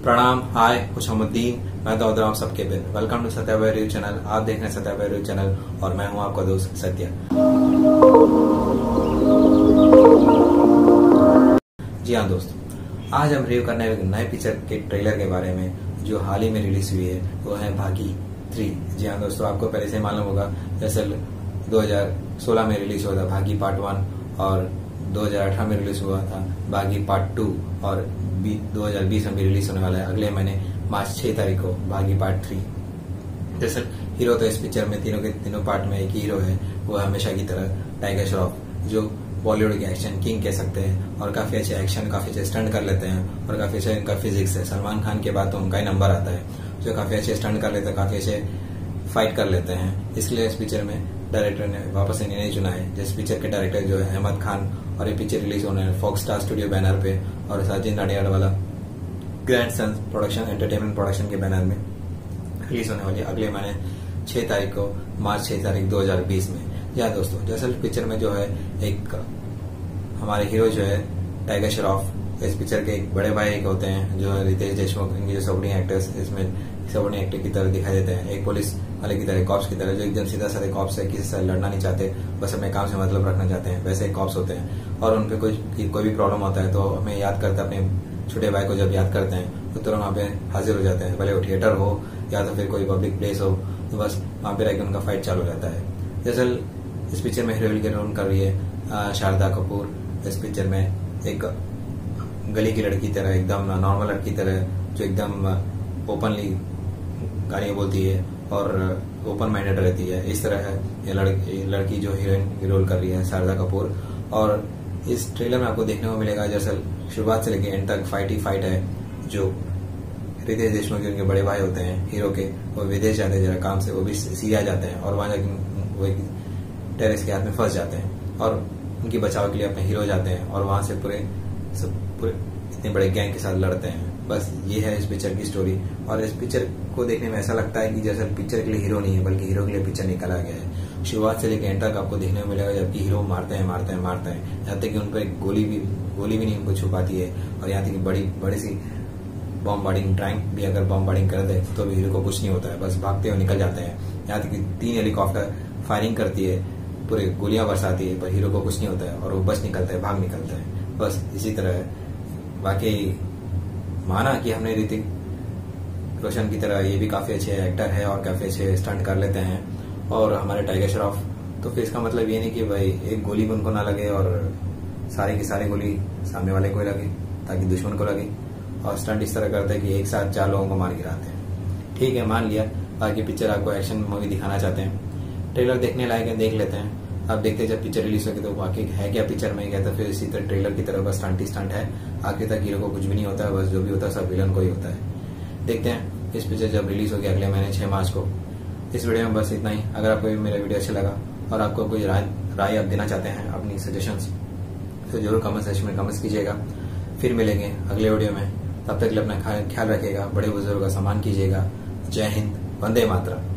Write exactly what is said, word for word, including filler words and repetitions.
प्रणाम, हाय, खुशामुद्दीन। मैं दाऊद राव सबके बिन। वेलकम टू सत्या भाई रिव्यू चैनल। आप देख रहे हैं सत्या भाई रिव्यू चैनल और मैं हूं आपका दोस्त सत्या। जी हाँ दोस्तों, आज हम रिव्यू करने वाले नए पिक्चर के ट्रेलर के बारे में जो हाल ही में रिलीज हुई है, वो है भागी थ्री। जी हाँ दोस्तों, आपको पहले से मालूम होगा दरअसल दो हज़ार सोलह में रिलीज हुआ था भागी पार्ट वन और दो हज़ार अठारह में रिलीज हुआ था भागी पार्ट टू और दो हज़ार बीस में भी रिलीज होने वाला है अगले महीने मार्च छह तारीख को भागी पार्ट थ्री। दरअसल हीरो तो इस पिक्चर में तीनों के तीनों पार्ट में एक ही हीरो है, वो हमेशा की तरह टाइगर श्रॉफ, जो बॉलीवुड के एक्शन किंग कह सकते हैं और काफी अच्छे एक्शन काफी अच्छे स्टंट कर लेते हैं और काफी अच्छा इनका फिजिक्स है। सलमान खान के बाद तो उनका ही नंबर आता है, जो काफी अच्छे स्टंट कर लेते हैं, काफी अच्छे फाइट कर लेते हैं। इसलिए इस पिक्चर में डायरेक्टर ने वापस इन्हें नहीं चुना है। जिस पिक्चर के डायरेक्टर जो है अहमद खान, और ये पिक्चर रिलीज होने है फॉक्स स्टार स्टूडियो बैनर पे और साजिद नाडियाड वाला grand son production entertainment production के बैनर में रिलीज होने वाली अगले महीने छह तारीख को, मार्च छह तारीख दो हज़ार बीस में। या दोस्तों, दरअसल पिक्चर में जो है एक हमारे हीरो जो है टाइगर श्रॉफ, इस पिक्चर के एक बड़े भाई एक होते हैं जो रितेश देशमुख, इनकी जो सपोर्टिंग एक्टर्स इसमें सपोर्टिंग एक्टर की तरह दिखाई देते हैं। एक पुलिस वाले की तरह, कॉप्स की तरह, जो एकदम सीधा साधे कॉप्स है, किसी से लड़ना नहीं चाहते, बस अपने काम से मतलब रखना चाहते हैं, वैसे कॉप्स होते हैं। और उनपे कुछ कोई भी प्रॉब्लम होता है तो हमें याद करते हैं, अपने छोटे भाई को जब याद करते हैं तो तुरंत वहाँ पे हाजिर हो जाते हैं, भले वो थिएटर हो या तो फिर कोई पब्लिक प्लेस हो, तो बस वहाँ पे रहकर उनका फाइट चालू रहता है। दरअसल इस पिक्चर में हीरोइन के रोल कर रही है शारदा कपूर। इस पिक्चर में एक गली की लड़की तरह, एकदम नॉर्मल लड़की तरह, जो एकदम ओपनली गालियां बोलती है और ओपन माइंडेड रहती है, इस तरह है ये लड़की लड़की जो हीरोइन की रोल कर रही है शारदा कपूर। और इस ट्रेलर में आपको देखने को मिलेगा दरअसल शुरुआत से लेकर एंड तक फाइट ही फाइट है। जो रितेश देशमुख के उनके बड़े भाई होते हैं हीरो के, वो विदेश जाते हैं जरा काम से, वो भी सीरिया जाते हैं और वहां जाकर वो टेररिस्ट के हाथ में फंस जाते हैं और उनकी बचाव के लिए अपने हीरो जाते हैं और वहां से पूरे सब पूरे इतने बड़े गैंग के साथ लड़ते हैं। बस ये है इस पिक्चर की स्टोरी। और इस पिक्चर को देखने में ऐसा लगता है कि जैसे पिक्चर के लिए हीरो नहीं है बल्कि हीरो के लिए पिक्चर निकाला गया है। शुरुआत से लेकर एंड तक आपको देखने को मिलेगा जबकि हीरो मारते हैं मारते हैं मारते हैं, यहाँ तक कि उन पर एक गोली भी गोली भी नहीं उनको छुपाती है। और यहाँ तक कि बड़ी बड़ी सी बॉम्ब बार्डिंग टैंक भी अगर बॉम्ब बार्डिंग कर दे तो भी हीरो को कुछ नहीं होता है, बस भागते हुए निकल जाते हैं। यहाँ तक कि तीन हेलीकॉप्टर फायरिंग करती है, पूरे गोलियां बरसाती है, पर हीरो को कुछ नहीं होता है और वो बच निकलता है, भाग निकलता है। बस इसी तरह वाकई माना कि हमने ऋतिक रोशन की तरह ये भी काफी अच्छे एक्टर है और काफी अच्छे स्टंट कर लेते हैं और हमारे टाइगर श्रॉफ, तो फिर इसका मतलब ये नहीं कि भाई एक गोली भी उनको ना लगे और सारे की सारे गोली सामने वाले को लगे ताकि दुश्मन को लगे। और स्टंट इस तरह करते हैं कि एक साथ चार लोगों को मार गिराते हैं। ठीक है, मान लिया, बाकी पिक्चर आपको एक्शन मूवी दिखाना चाहते हैं, ट्रेलर देखने लायक है, देख लेते हैं। अब देखते हैं जब पिक्चर रिलीज होगी तो वाकई है क्या पिक्चर में, क्या तो फिर इसी तरह ट्रेलर की तरह बस स्टंट ही स्टंट है, आखिर तक हीरो को कुछ भी नहीं होता है, बस जो भी होता है सब विलन को ही होता है। देखते हैं इस पिक्चर जब रिलीज होगी अगले महीने छह मार्च को। इस वीडियो में बस इतना ही। अगर आपको मेरा वीडियो अच्छा लगा और आपको कोई राय राय आप देना चाहते हैं, अपनी सजेशंस, तो जरूर कमेंट सेक्शन में कमेंट्स कीजिएगा। फिर मिलेंगे अगले वीडियो में, तब तक के लिए अपना ख्याल रखिएगा, बड़े बुजुर्गों का सम्मान कीजिएगा। जय हिंद, वंदे मातरम।